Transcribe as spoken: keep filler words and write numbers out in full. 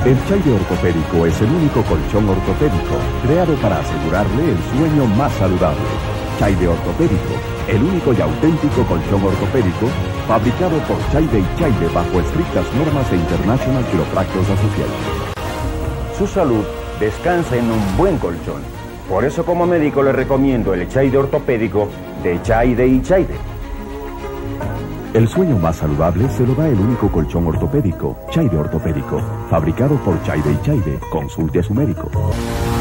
El Chaide Ortopédico es el único colchón ortopédico creado para asegurarle el sueño más saludable. Chaide Ortopédico, el único y auténtico colchón ortopédico fabricado por Chaide y Chaide bajo estrictas normas de International Chiropractors Association. Su salud descansa en un buen colchón. Por eso, como médico, le recomiendo el Chaide Ortopédico de Chaide y Chaide. El sueño más saludable se lo da el único colchón ortopédico, Chaide Ortopédico, fabricado por Chaide y Chaide. Consulte a su médico.